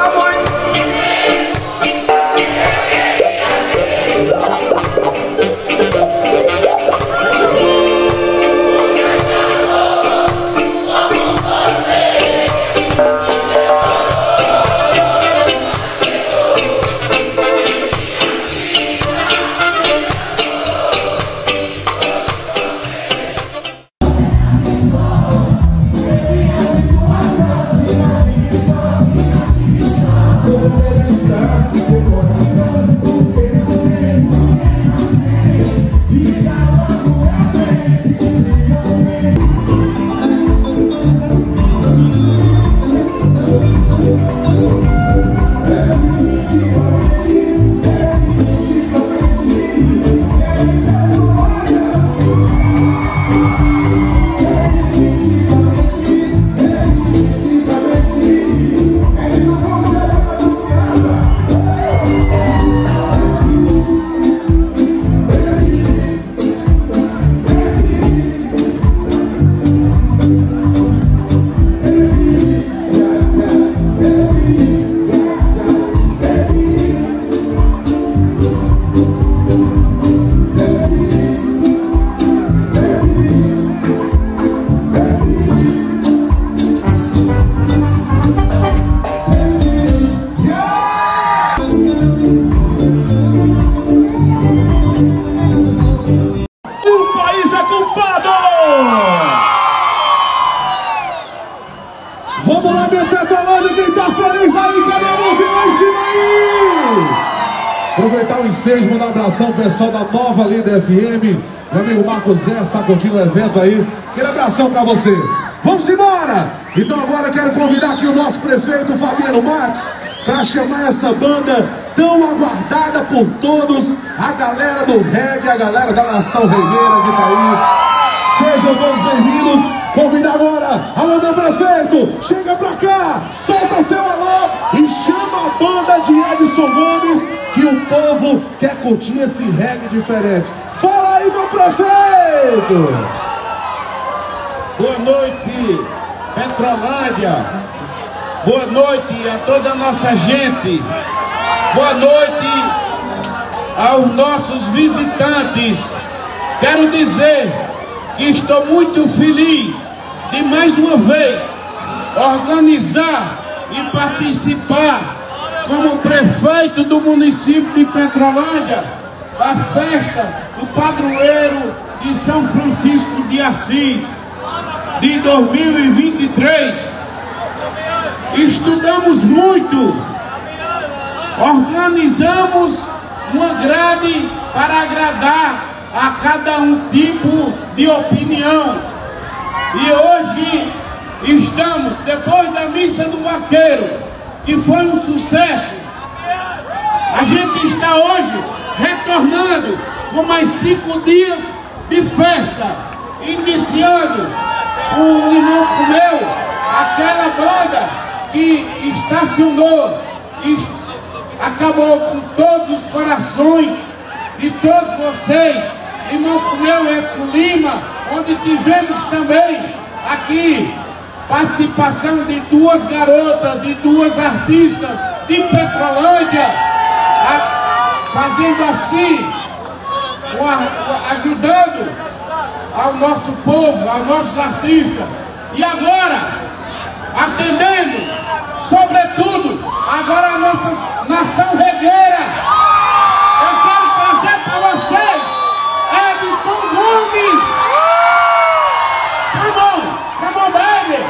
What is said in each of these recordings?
Aproveitar o ensejo, mandar um abração ao pessoal da Nova Líder FM. Meu amigo Marcos Zé está curtindo o evento aí. Aquele abração para você. Vamos embora! Então agora eu quero convidar aqui o nosso prefeito Fabiano Marques para chamar essa banda tão aguardada por todos, a galera do reggae, a galera da nação regueira que está aí. Sejam todos bem-vindos. Convida agora, alô meu prefeito, chega pra cá, solta seu alô e chama a banda de Edson Gomes, que o povo quer curtir esse reggae diferente. Fala aí, meu prefeito! Boa noite, Petrolândia. Boa noite a toda a nossa gente. Boa noite aos nossos visitantes. Quero dizer que estou muito feliz de mais uma vez organizar e participar como prefeito do município de Petrolândia da festa do padroeiro de São Francisco de Assis de 2023. Estudamos muito, organizamos uma grade para agradar a cada um tipo de opinião. E hoje estamos, depois da missa do vaqueiro, que foi um sucesso, a gente está hoje retornando com mais 5 dias de festa, iniciando com o Limão Comeu, aquela banda que estacionou e acabou com todos os corações de todos vocês. Limão Comeu, Edson Lima, onde tivemos também aqui participação de 2 garotas, de 2 artistas de Petrolândia, fazendo assim, ajudando ao nosso povo, aos nossos artistas. E agora, atendendo, sobretudo, agora a nossa nação regueira, eu quero trazer para vocês Edson Gomes. Come on, baby.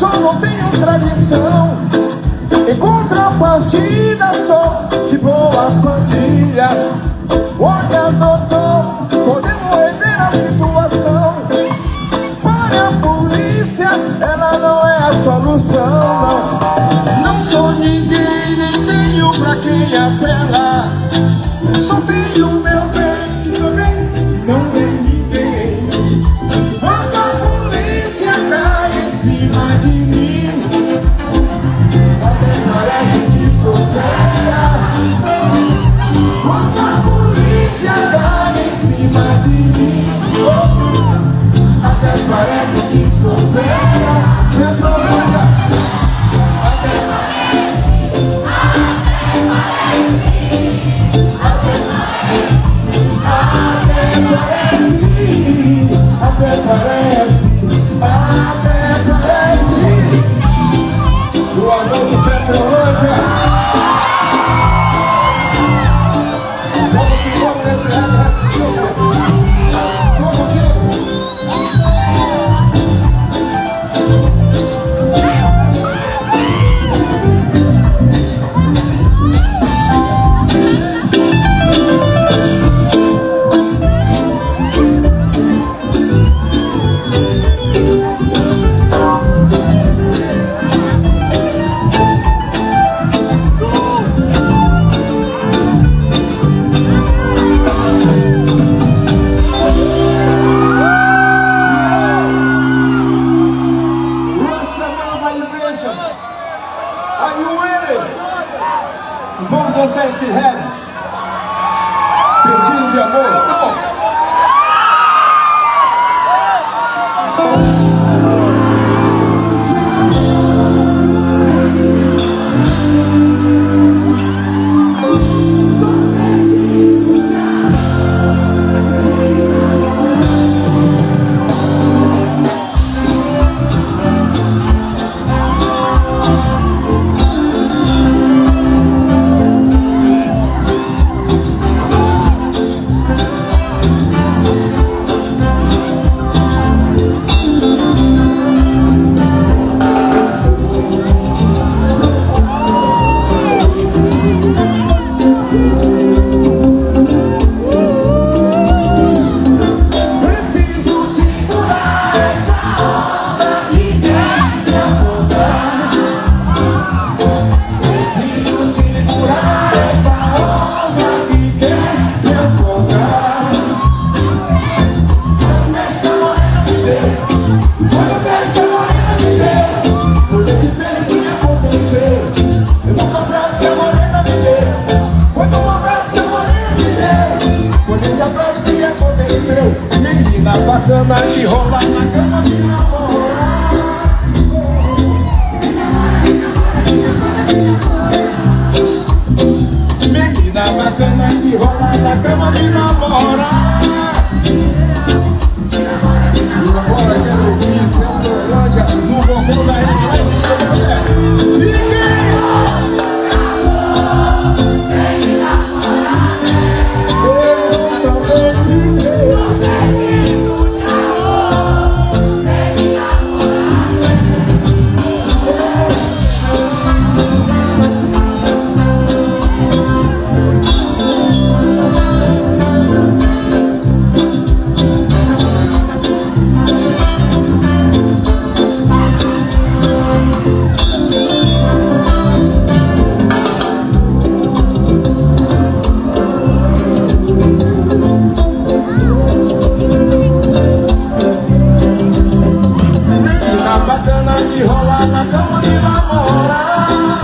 eu não tenho tradição. Em contrapartida sou de boa família. Olha, doutor, podemos rever a situação. Fora a polícia, ela não é a solução, não. Não sou ninguém, nem tenho pra quem apelar. Só tenho meu bem, que também não tem ninguém. Quando a polícia cai em cima de mim, até parece que sou velha. Quando a polícia cai em cima de mim, até parece que sou velha. Eu sou velha. Até parece. Boa noite, Petrolândia. Vamos que vamos nesse resto. Vamos que vamos dançar esse reggae. Perdido de amor, tá bom. Menina bacana que rola na cama de namorar. Menina bacana que rola na cama de namorar. Agora quero ouvir Petrolândia no bombom da RS. Fiquem! Bacana que rola na cama de namorar.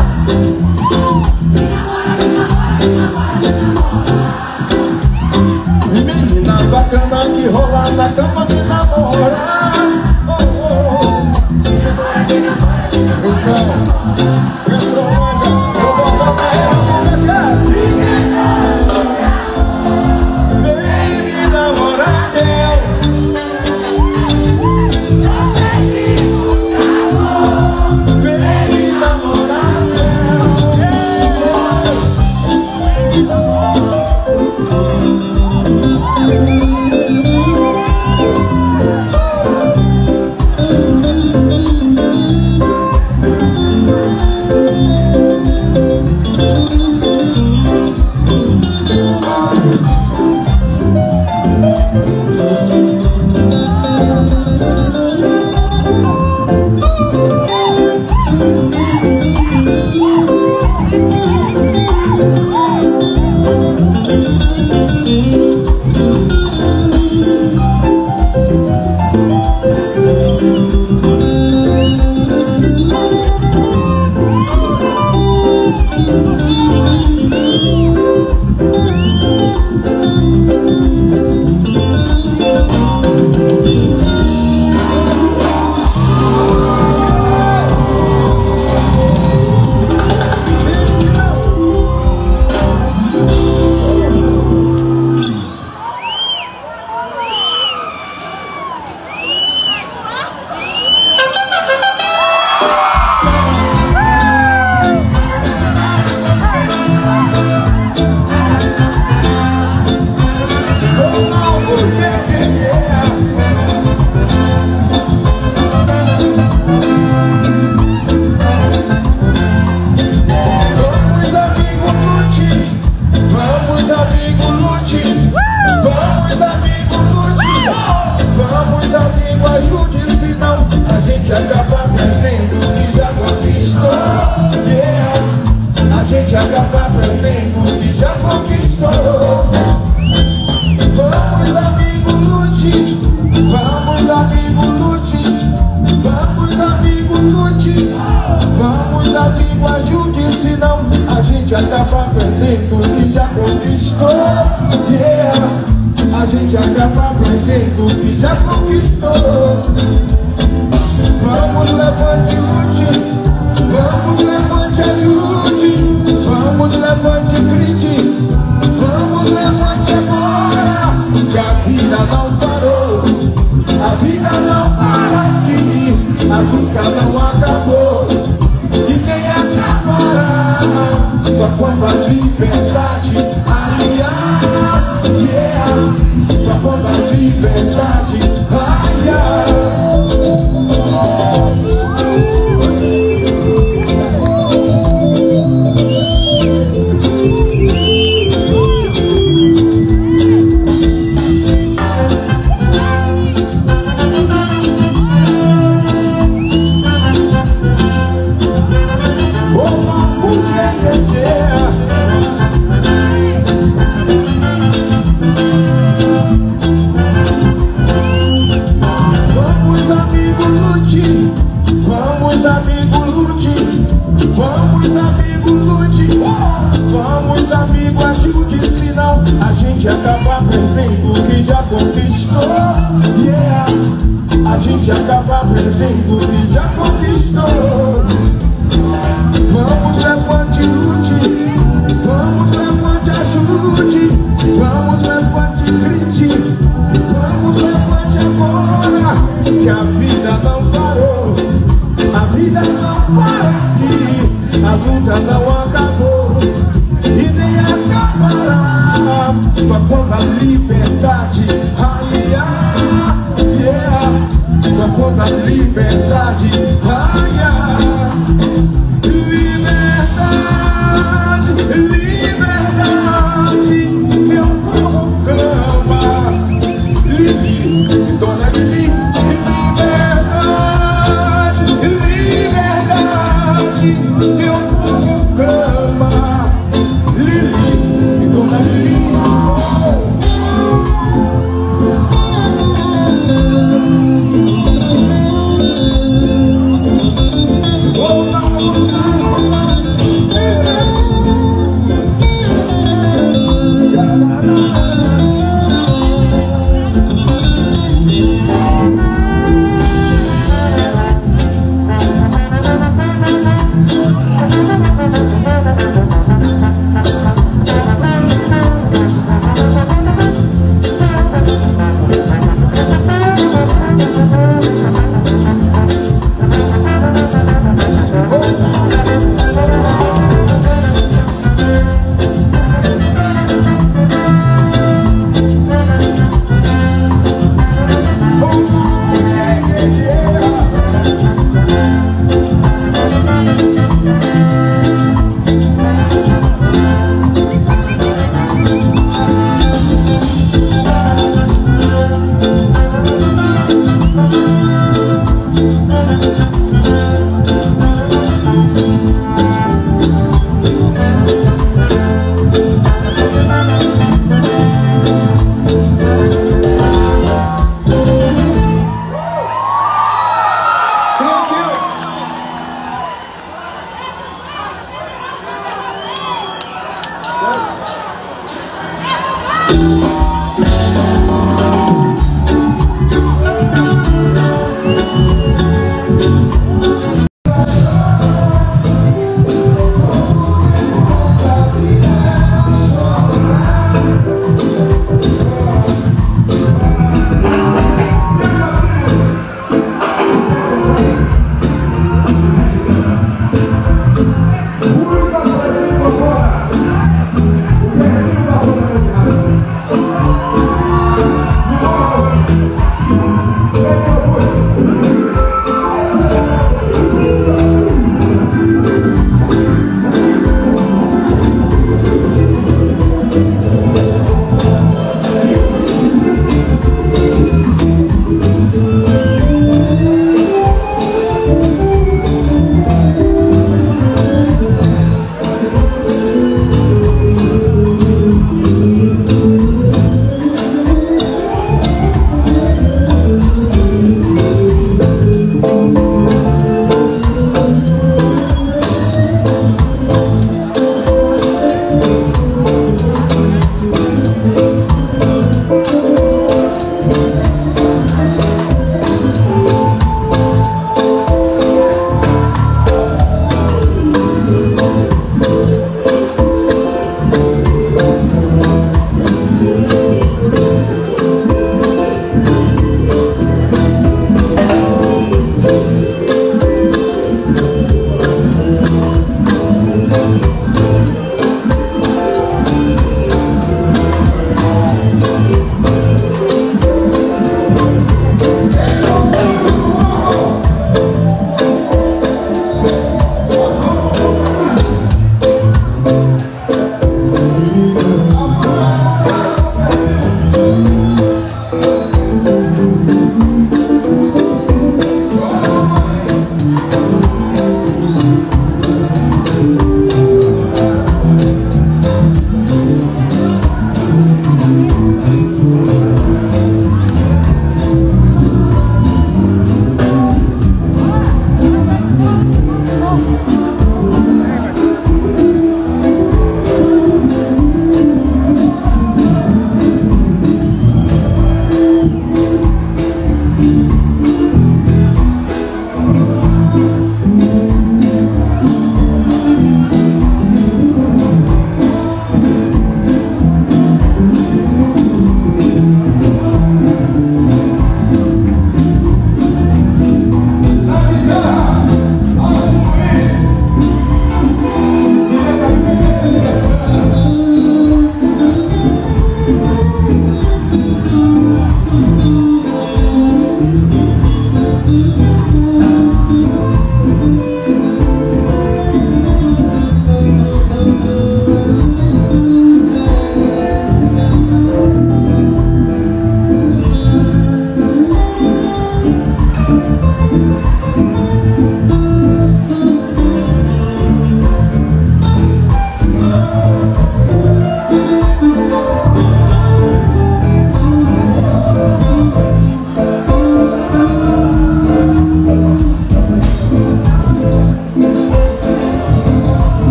Menina bacana que rola na cama de namorar. Então, Petrolândia, eu vou comer. Vem me namorar,